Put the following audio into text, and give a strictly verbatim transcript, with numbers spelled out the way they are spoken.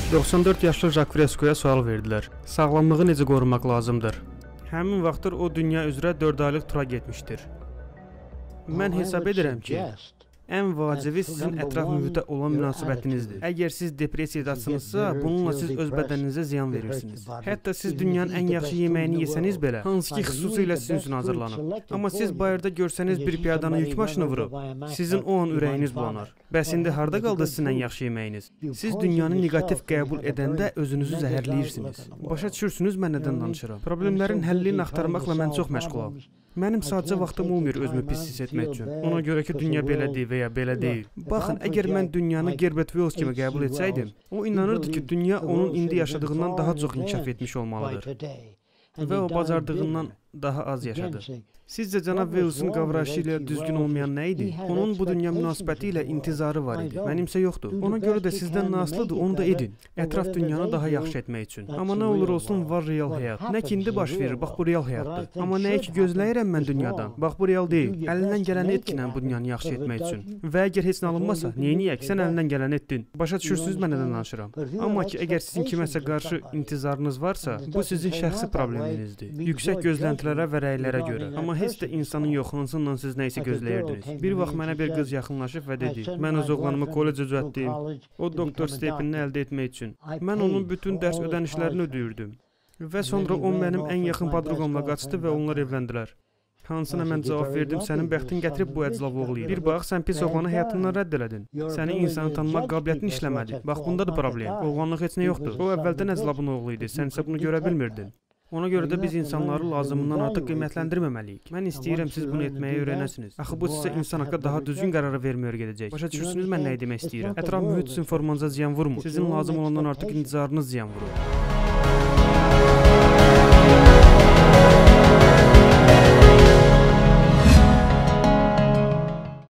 doxsan dörd yaşlı Jak Fresco'ya sual verdilər. Sağlamlığı necə qorumaq lazımdır? Həmin vaxtdır o dünya üzrə dörd aylıq tura getmişdir. Mən hesab edirəm ki, ən vacibi sizin ətraf mühitə olan münasibətinizdir. Əgər siz depressiyadasınızsa, bununla siz öz bədəninizə ziyan verirsiniz. Hətta siz dünyanın ən yaxşı yeməyini yesəniz belə, hansı ki xüsusilə sizin üçün hazırlanıb. Amma siz bayırda görsəniz bir piyadanı yük maşını vurub, sizin o an ürəyiniz bulanar. Bəs indi harda qaldı sizin ən yaxşı yeməyiniz? Siz dünyanı negativ qəbul edəndə özünüzü zəhərləyirsiniz. Başa düşürsünüz mən nədən danışıram? Problemlərin həllini axtarmaqla mən çox məşğulam. Mənim sadəcə vaxtım olmur özümü pis hiss etmək üçün. Ona görə ki, dünya belədir və ya belə deyil. Baxın, əgər mən dünyanı Gerbert Wells kimi qəbul etsəydim, o inanırdı ki, dünya onun indi yaşadığından daha çox inkişaf etmiş olmalıdır. Və o bacardığından daha az yaşadı. Sizcə cənab Wells'ın qavrayışı ilə düzgün olmayan nə idi? Onun bu dünya münasibəti ilə intizarı var idi. Mənimsə yoxdur. Ona görə də sizdən asılıdır, onu da edin. Ətraf dünyanı daha yaxşı etmək üçün. Amma nə olur olsun var real həyat. Nə ki indi baş verir, bax bu real həyatdır. Amma nəyə ki gözləyirəm mən dünyadan? Bax bu real deyil. Əlindən gələni etkinən bu dünyanı yaxşı etmək üçün. Və əgər heç nə alınmasa, neyiniyək? Sən əlindən gələni etdin. Başa düşürsünüz mən nədən danışıram. Amma ki əgər sizin kiməsə qarşı intizarınız varsa, bu sizin şəxsi probleminizdir. Yüksək gözləntilərə və rəylərə görə. Amma heç də insanın yoxlanısından siz nə isə gözləyirdiniz. Bir vaxt mənə bir qız yaxınlaşıb və dedi, mən öz oğlanımı kollecə düzəltdim, o doktor stepinini əldə etmək üçün. Mən onun bütün dərs ödənişlərini ödəyirdim. Və sonra o mənim ən yaxın padruqamla qaçdı və onlar evləndilər. Hansına mən cavab verdim, sənin bəxtin gətirib bu əclaf oğluydu. Bir bax, sən pis oğlanı həyatından rədd elədin. Səni insanı tanımaq qabiliyyətin işləmədi. Bax, bundadır problem. Oğlanlıq heç nə yoxdur. O əvvəldən əclafın oğlu idi, sən isə bunu görə bilmirdin. Ona görə də biz insanları lazımından artıq qiymətləndirməməliyik. Mən istəyirəm siz bunu etməyi öyrənəsiniz. Axı bu sizə insan haqqında daha düzgün qərarı verməyə gedəcək. Başa düşürsünüz mən nə demək istəyirəm? Ətraf mühit sizin formanıza ziyan vurmur. Sizin lazım olandan artıq intizarınız ziyan vurur.